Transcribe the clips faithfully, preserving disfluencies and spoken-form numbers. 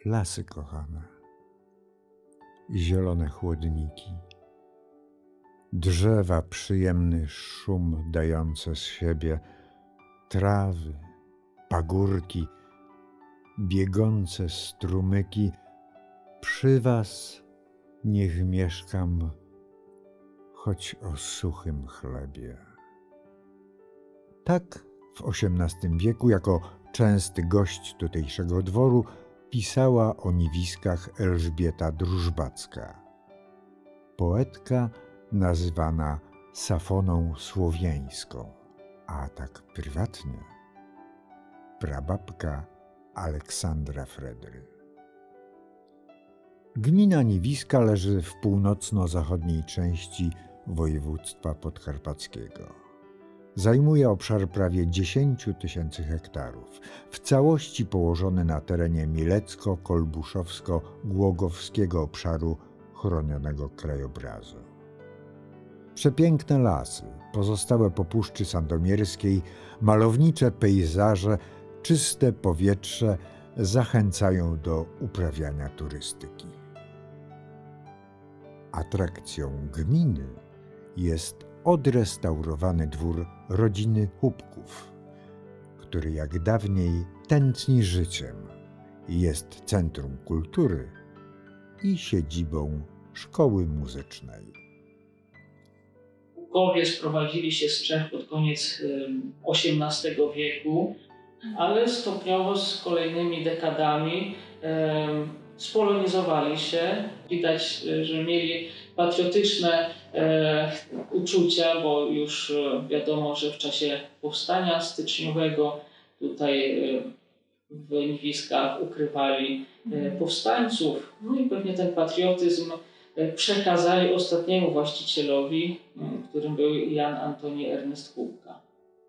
lasy kochane i zielone chłodniki, drzewa przyjemny szum dające z siebie, trawy, pagórki, biegące strumyki, przy was niech mieszkam, choć o suchym chlebie. Tak w osiemnastym wieku jako częsty gość tutejszego dworu pisała o Niwiskach Elżbieta Drużbacka, poetka nazywana Safoną Słowiańską, a tak prywatnie prababka Aleksandra Fredry. Gmina Niwiska leży w północno-zachodniej części województwa podkarpackiego. Zajmuje obszar prawie dziesięć tysięcy hektarów, w całości położony na terenie Mielecko-Kolbuszowsko-Głogowskiego obszaru chronionego krajobrazu. Przepiękne lasy, pozostałe po Puszczy Sandomierskiej, malownicze pejzaże, czyste powietrze zachęcają do uprawiania turystyki. Atrakcją gminy jest odrestaurowany dwór rodziny Hubków, który jak dawniej tętni życiem i jest centrum kultury i siedzibą szkoły muzycznej. Hubkowie sprowadzili się z Czech pod koniec osiemnastego wieku, ale stopniowo z kolejnymi dekadami spolonizowali się. Widać, że mieli patriotyczne e, uczucia, bo już e, wiadomo, że w czasie powstania styczniowego tutaj e, w Niwiskach ukrywali e, powstańców. No i pewnie ten patriotyzm e, przekazali ostatniemu właścicielowi, e, którym był Jan Antoni Ernest Hubka.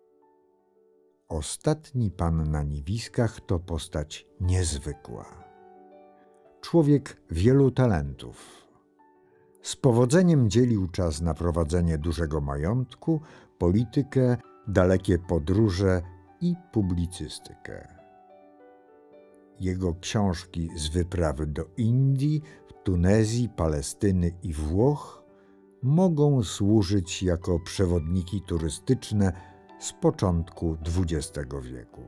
Ostatni pan na Niwiskach to postać niezwykła. Człowiek wielu talentów. Z powodzeniem dzielił czas na prowadzenie dużego majątku, politykę, dalekie podróże i publicystykę. Jego książki z wyprawy do Indii, Tunezji, Palestyny i Włoch mogą służyć jako przewodniki turystyczne z początku dwudziestego wieku.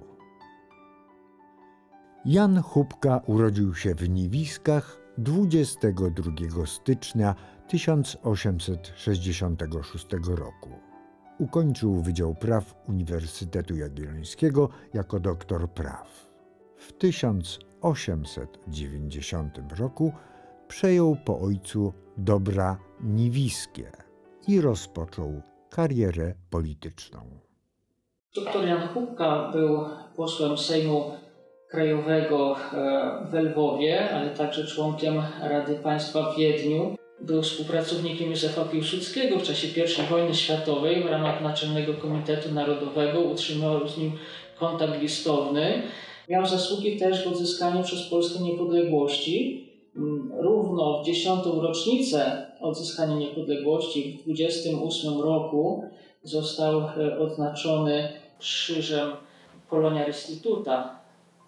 Jan Hubka urodził się w Niwiskach dwudziestego drugiego stycznia tysiąc osiemset sześćdziesiątego szóstego roku. Ukończył Wydział Praw Uniwersytetu Jagiellońskiego jako doktor praw. W tysiąc osiemset dziewięćdziesiątym roku przejął po ojcu dobra niwiskie i rozpoczął karierę polityczną. Doktor Jan Hubka był posłem Sejmu Krajowego w Lwowie, ale także członkiem Rady Państwa w Wiedniu. Był współpracownikiem Józefa Piłsudskiego w czasie pierwszej wojny światowej w ramach Naczelnego Komitetu Narodowego. Utrzymywał z nim kontakt listowny. Miał zasługi też w odzyskaniu przez Polskę niepodległości. Równo w dziesiątą rocznicę odzyskania niepodległości w dwudziestym ósmym roku został odznaczony krzyżem Polonia Restituta.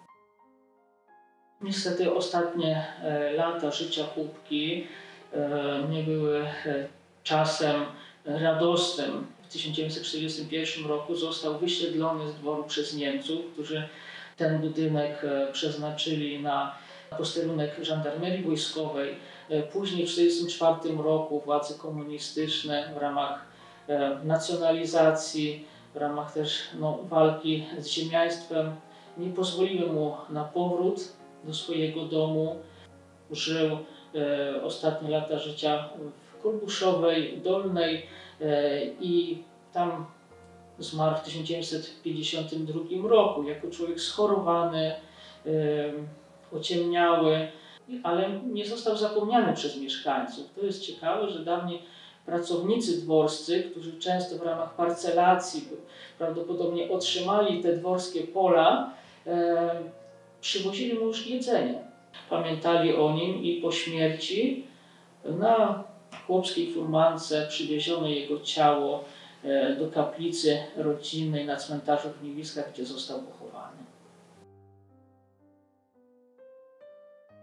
Niestety ostatnie lata życia Hubki nie były czasem radosnym. W tysiąc dziewięćset czterdziestym pierwszym roku został wysiedlony z dworu przez Niemców, którzy ten budynek przeznaczyli na posterunek żandarmerii wojskowej. Później w tysiąc dziewięćset czterdziestym czwartym roku władze komunistyczne w ramach nacjonalizacji, w ramach też no, walki z ziemiaństwem nie pozwoliły mu na powrót do swojego domu. Żył e, ostatnie lata życia w Kolbuszowej Dolnej e, i tam zmarł w tysiąc dziewięćset pięćdziesiątym drugim roku jako człowiek schorowany, e, ociemniały, ale nie został zapomniany przez mieszkańców. To jest ciekawe, że dawniej pracownicy dworscy, którzy często w ramach parcelacji prawdopodobnie otrzymali te dworskie pola, e, przywozili mu już jedzenie. Pamiętali o nim i po śmierci na chłopskiej furmance przywieziono jego ciało e, do kaplicy rodzinnej na cmentarzu w Niwiskach, gdzie został pochowany.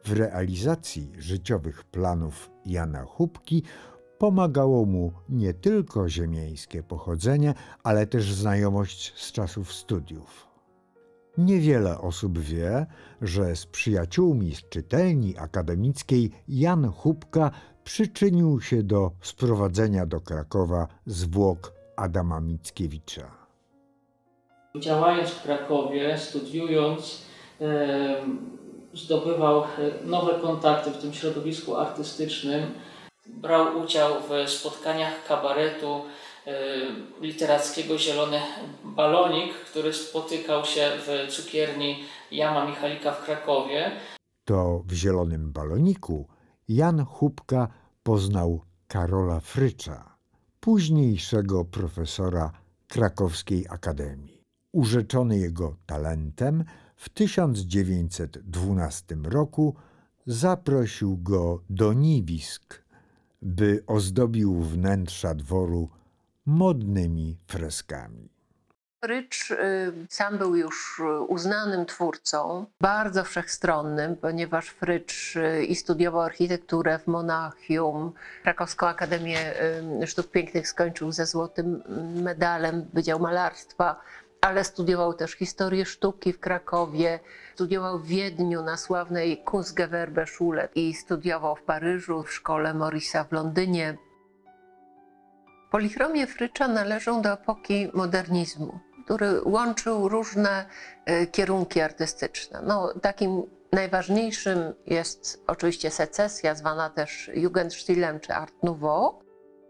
W realizacji życiowych planów Jana Hupki pomagało mu nie tylko ziemiańskie pochodzenie, ale też znajomość z czasów studiów. Niewiele osób wie, że z przyjaciółmi z czytelni akademickiej Jan Hupka przyczynił się do sprowadzenia do Krakowa zwłok Adama Mickiewicza. Działając w Krakowie, studiując, e, zdobywał nowe kontakty w tym środowisku artystycznym. Brał udział w spotkaniach kabaretu e, literackiego Zielony Balonik, który spotykał się w cukierni Jana Michalika w Krakowie. To w Zielonym Baloniku Jan Hupka poznał Karola Frycza, późniejszego profesora Krakowskiej Akademii. Urzeczony jego talentem, w tysiąc dziewięćset dwunastym roku zaprosił go do Niwisk, by ozdobił wnętrza dworu modnymi freskami. Frycz y, sam był już uznanym twórcą, bardzo wszechstronnym, ponieważ Frycz y, i studiował architekturę w Monachium, Krakowską Akademię y, Sztuk Pięknych skończył ze złotym medalem, Wydział Malarstwa, ale studiował też historię sztuki w Krakowie, studiował w Wiedniu na sławnej Kunstgewerbeschule i studiował w Paryżu w szkole Morisa w Londynie. Polichromie Frycza należą do epoki modernizmu, który łączył różne y, kierunki artystyczne. No, takim najważniejszym jest oczywiście secesja, zwana też Jugendstilem czy Art Nouveau.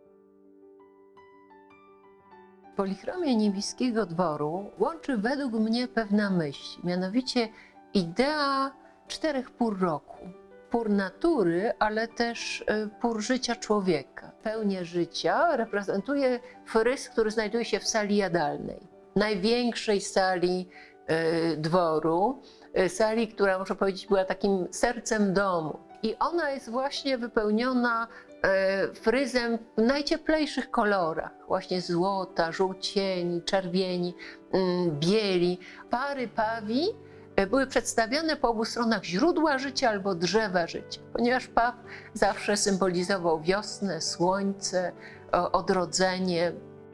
Polichromie Niwiskiego Dworu łączy według mnie pewna myśl, mianowicie idea czterech pór roku. Pór natury, ale też pór życia człowieka. Pełnię życia reprezentuje fryz, który znajduje się w sali jadalnej, największej sali y, dworu, y, sali, która, muszę powiedzieć, była takim sercem domu. I ona jest właśnie wypełniona y, fryzem w najcieplejszych kolorach, właśnie złota, żółcieni, czerwieni, y, bieli. Pary pawi były przedstawione po obu stronach źródła życia albo drzewa życia, ponieważ paw zawsze symbolizował wiosnę, słońce, odrodzenie.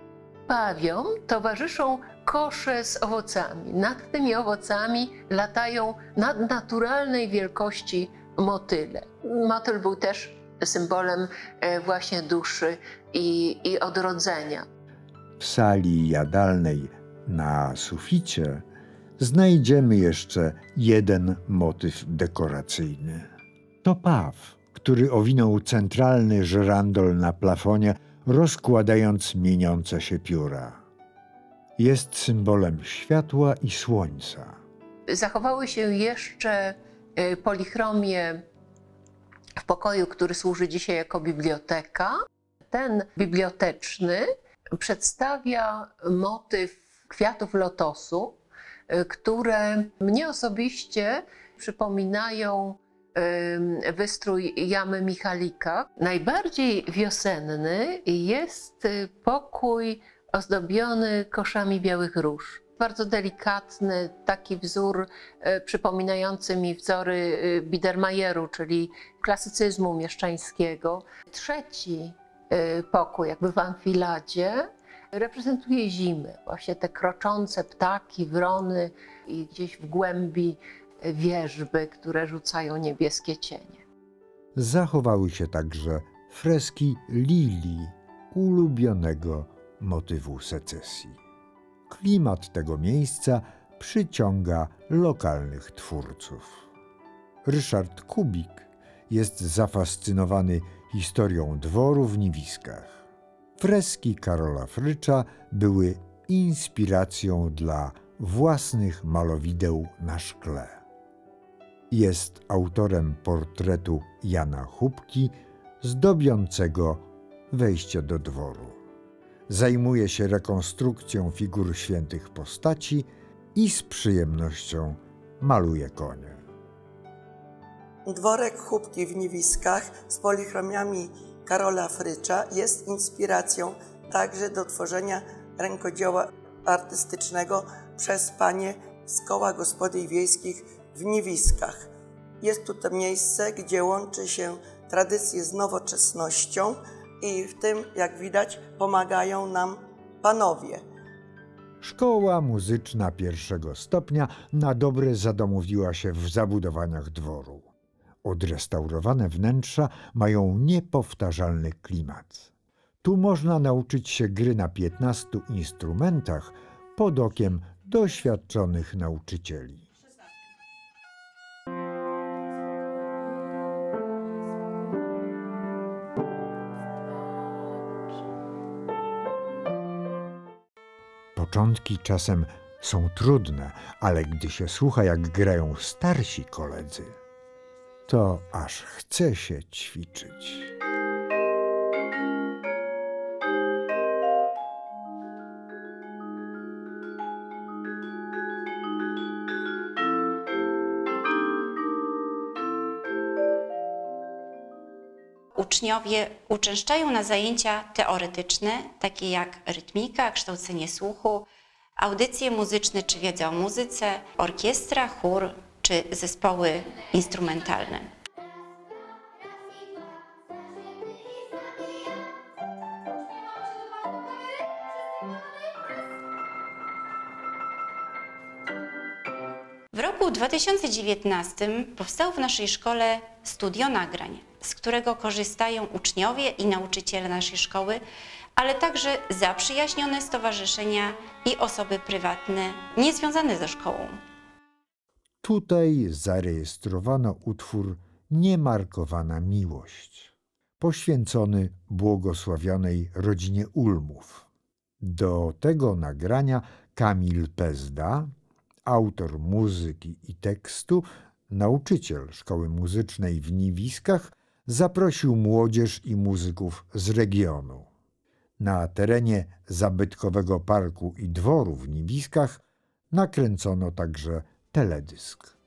Pawiom towarzyszą kosze z owocami. Nad tymi owocami latają nadnaturalnej wielkości motyle. Motyl był też symbolem właśnie duszy i, i odrodzenia. W sali jadalnej na suficie znajdziemy jeszcze jeden motyw dekoracyjny. To paw, który owinął centralny żyrandol na plafonie, rozkładając mieniące się pióra. Jest symbolem światła i słońca. Zachowały się jeszcze polichromie w pokoju, który służy dzisiaj jako biblioteka. Ten biblioteczny przedstawia motyw kwiatów lotosu, które mnie osobiście przypominają wystrój Jamy Michalika. Najbardziej wiosenny jest pokój ozdobiony koszami białych róż. Bardzo delikatny, taki wzór przypominający mi wzory Biedermajeru, czyli klasycyzmu mieszczańskiego. Trzeci pokój, jakby w amfiladzie, reprezentuje zimę. Właśnie te kroczące ptaki, wrony i gdzieś w głębi wierzby, które rzucają niebieskie cienie. Zachowały się także freski lilii, ulubionego motywu secesji. Klimat tego miejsca przyciąga lokalnych twórców. Ryszard Kubik jest zafascynowany historią dworu w Niwiskach. Freski Karola Frycza były inspiracją dla własnych malowideł na szkle. Jest autorem portretu Jana Hupki zdobiącego wejście do dworu. Zajmuje się rekonstrukcją figur świętych postaci i z przyjemnością maluje konie. Dworek Hupki w Niwiskach z polichromiami Karola Frycza jest inspiracją także do tworzenia rękodzieła artystycznego przez panie z Koła Gospodyń Wiejskich w Niwiskach. Jest tu to miejsce, gdzie łączy się tradycje z nowoczesnością i w tym, jak widać, pomagają nam panowie. Szkoła muzyczna pierwszego stopnia na dobre zadomowiła się w zabudowaniach dworu. Odrestaurowane wnętrza mają niepowtarzalny klimat. Tu można nauczyć się gry na piętnastu instrumentach pod okiem doświadczonych nauczycieli. Początki czasem są trudne, ale gdy się słucha, jak grają starsi koledzy, to aż chce się ćwiczyć. Uczniowie uczęszczają na zajęcia teoretyczne, takie jak rytmika, kształcenie słuchu, audycje muzyczne czy wiedza o muzyce, orkiestra, chór czy zespoły instrumentalne. W roku dwa tysiące dziewiętnastym powstało w naszej szkole studio nagrań, z którego korzystają uczniowie i nauczyciele naszej szkoły, ale także zaprzyjaźnione stowarzyszenia i osoby prywatne niezwiązane ze szkołą. Tutaj zarejestrowano utwór Niemarkowana miłość, poświęcony błogosławionej rodzinie Ulmów. Do tego nagrania Kamil Pezda, autor muzyki i tekstu, nauczyciel szkoły muzycznej w Niwiskach, zaprosił młodzież i muzyków z regionu. Na terenie zabytkowego parku i dworu w Niwiskach nakręcono także teledysk.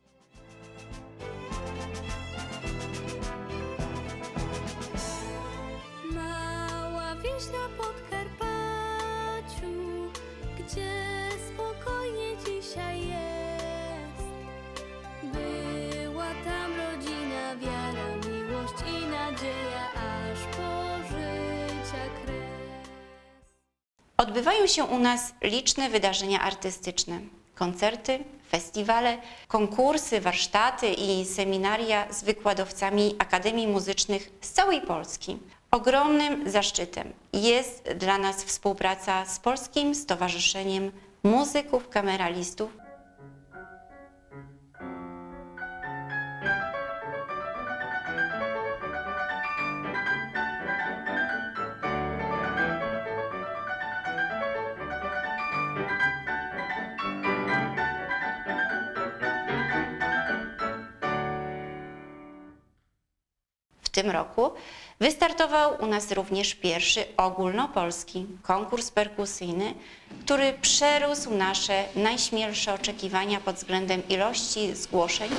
Mała wieś na Podkarpaciu, gdzie spokojnie dzisiaj jest. Była tam rodzina, wiara, miłość i nadzieja, aż po życia kres. Odbywają się u nas liczne wydarzenia artystyczne, koncerty, festiwale, konkursy, warsztaty i seminaria z wykładowcami akademii muzycznych z całej Polski. Ogromnym zaszczytem jest dla nas współpraca z Polskim Stowarzyszeniem Muzyków Kameralistów. W tym roku wystartował u nas również pierwszy ogólnopolski konkurs perkusyjny, który przerósł nasze najśmielsze oczekiwania pod względem ilości zgłoszeń.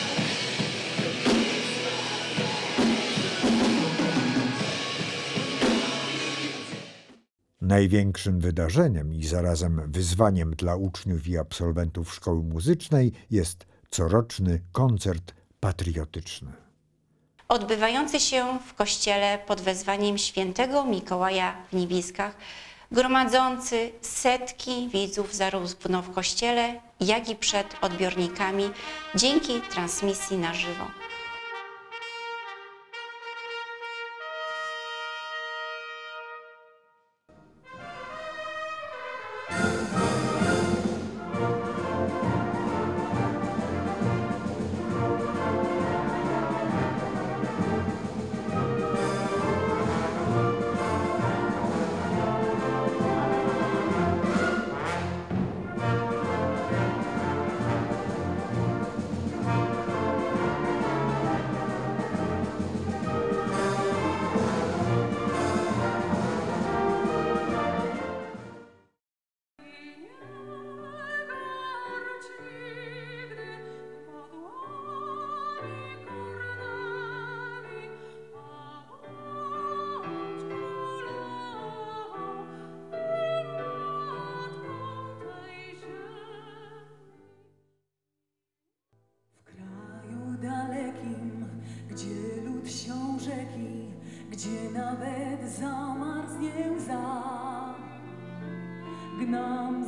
Największym wydarzeniem i zarazem wyzwaniem dla uczniów i absolwentów szkoły muzycznej jest coroczny koncert patriotyczny. Odbywający się w kościele pod wezwaniem świętego Mikołaja w Niwiskach, gromadzący setki widzów zarówno w kościele, jak i przed odbiornikami dzięki transmisji na żywo.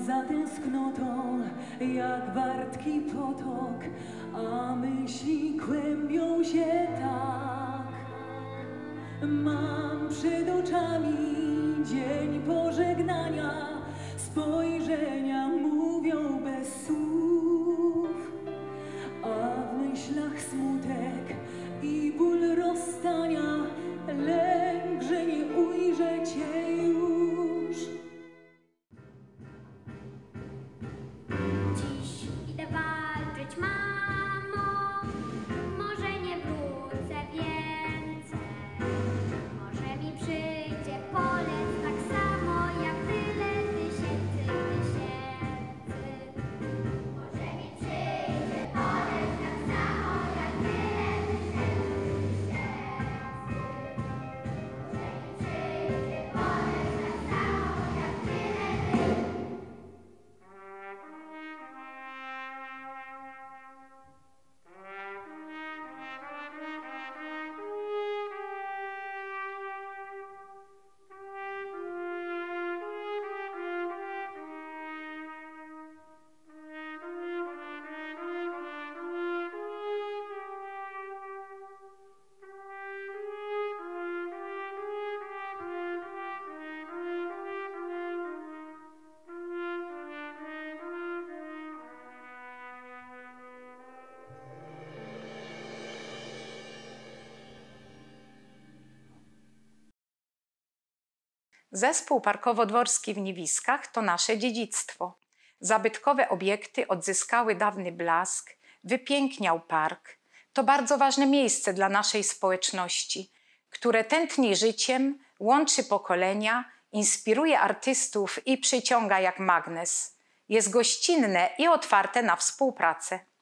za tęsknotą, jak wartki potok, a myśli kłębią się tak. Mam przed oczami dzień pożegnania, spojrzenia mówią bez słów, a w myślach smutek i ból rozstania, lęk, że nie ujrzę Cię już. Dziś idę walczyć, mamo, może nie wrócę więcej. Może mi przyjdzie polec tak samo jak tyle tysięcy, tysięcy. Może mi przyjdzie polec tak samo jak tyle tysięcy, tysięcy. Może mi przyjdzie polec tak samo jak tyle tysięcy. Zespół Parkowo-Dworski w Niewiskach to nasze dziedzictwo. Zabytkowe obiekty odzyskały dawny blask, wypiękniał park. To bardzo ważne miejsce dla naszej społeczności, które tętni życiem, łączy pokolenia, inspiruje artystów i przyciąga jak magnes. Jest gościnne i otwarte na współpracę.